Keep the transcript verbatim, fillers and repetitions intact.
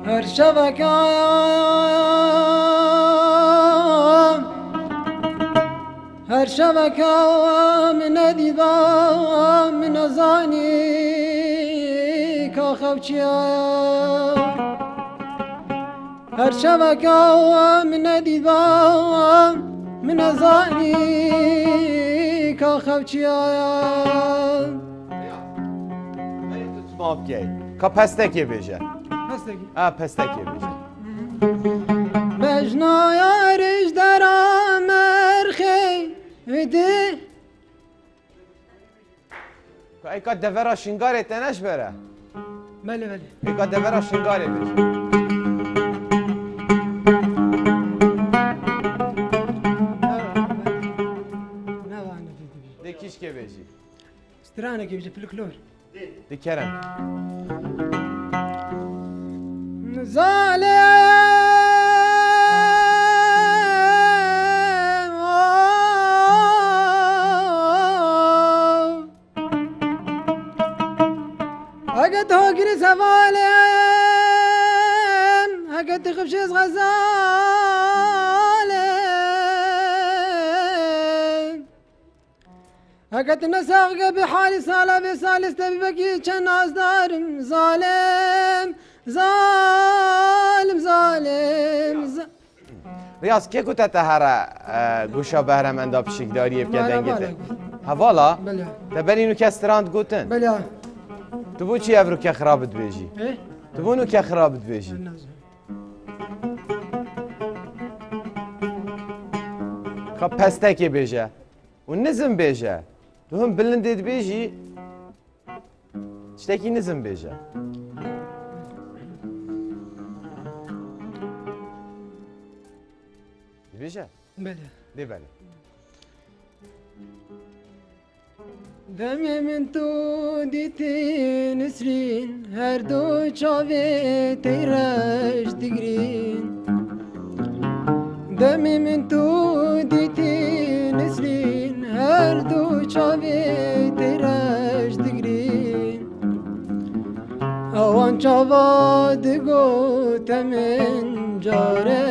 هر شبکه هر شبکه من دیدم من ازانی که خوچیا هر شبکه من دیدم من ازانی که خوچیا اوکی که پستکی بیشه پستکی آه پستکی بیشه بجنا یارش در مرخی ویده ای که دورا شنگاره تنش بره بله بله ای که دورا شنگاره بیشه دیکیش که بیشی استرانه که بیشه فلکلور دیکرم ظالم اگه تو گری سوالم اگه تو خبش از غزالم اگه تو نساق به حالی سالا به سال استبی بکی چند ناز دارم ظالم ظالم ظالم ریاض که کوتا تهره گوشا بهرم اندا پشکداری بکردن هوالا بله تبرینو که استراند گوتن بله تو بو چی افرو که خرابت بیجی ايه تو بونو که خرابت بیجی که پستکی بیجه و نزم بیجه تو هم بلندید بیجی شتکی نزم بیجه بیجه بله دی بله دم من تو دیتی نسرین هر دو چاوه تیرش دگرین دم من تو دیتی نسرین هر دو چاوه تیرش دگرین اوان چاوا دگو تمن جاره